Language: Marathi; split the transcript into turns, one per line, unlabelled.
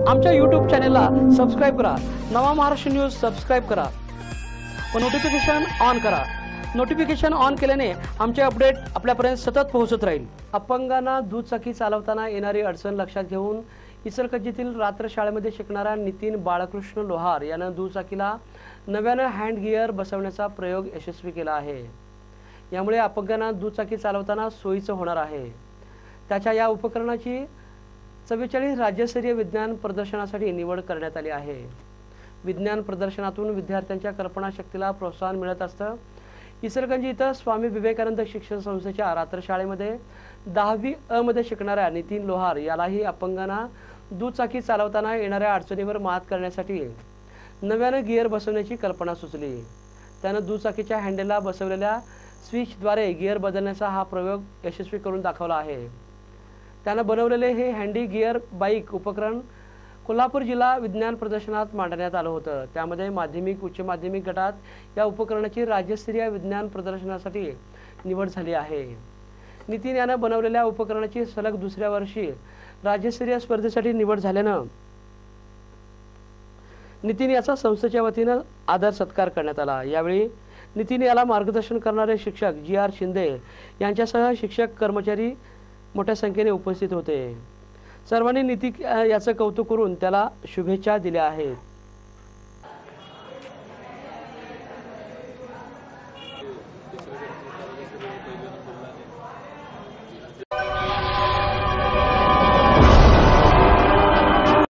आमच्या यूट्यूब चॅनेलला सबस्क्राईब करा। नवा महाराष्ट्र न्यूज सबस्क्राईब करा व नोटिफिकेशन ऑन करा। नोटिफिकेशन ऑन केल्याने आमचे अपडेट आपल्यापर्यंत सतत पोहोचत राहील। अपंगांना दुचाकी चालवताना येणारी अडचण लक्षात घेऊन इचलकरंजीतील रात्र शाळेमध्ये शिकणारा नितीन बाळकृष्ण लोहार यानं दुचाकीला नव्यानं हँड गिअर बसवण्याचा प्रयोग यशस्वी केला आहे। यामुळे अपंगांना दुचाकी चालवताना सोयीचं होणार आहे। त्याच्या या उपकरणाची 44 राज्यस्तरीय विज्ञान प्रदर्शनासाठी निवड करण्यात आली आहे। विज्ञान प्रदर्शनातून विद्यार्थ्यांच्या कल्पनाशक्तीला प्रोत्साहन मिळत असतं। इचलकरंजी इथं स्वामी विवेकानंद शिक्षण संस्थेच्या रात्र शाळेमध्ये 10वी अ मध्ये शिकणाऱ्या नितीन लोहार यालाही अपंगांना दुचाकी चालवताना येणाऱ्या अडचणीवर मात करण्यासाठी नव्यानं गिअर बसवण्याची कल्पना सुचली। त्यानं दुचाकीच्या हँडलला बसवलेल्या स्विचद्वारे गिअर बदलण्याचा हा प्रयोग यशस्वी करून दाखवला आहे। त्यानं बनवलेले हे हँडी गिअर बाईक उपकरण कोल्हापूर जिल्हा विज्ञान प्रदर्शनात मांडण्यात आलं होतं। त्यामध्ये माध्यमिक उच्च माध्यमिक गटात या उपकरणाची राज्यस्तरीय विज्ञान प्रदर्शनासाठी निवड झाली आहे। नितीन यानं बनवलेल्या उपकरणाची सलग दुसऱ्या वर्षी राज्यस्तरीय स्पर्धेसाठी निवड झाल्यानं नितीन याचा संस्थेच्या वतीनं आदर सत्कार करण्यात आला। यावेळी नितीन याला मार्गदर्शन करणारे शिक्षक जी.आर. शिंदे यांच्यासह शिक्षक कर्मचारी मोठ्या संख्येने उपस्थित होते। सर्वांनी नितीन याचं कौतुक करून त्याला शुभेच्छा दिल्या आहेत।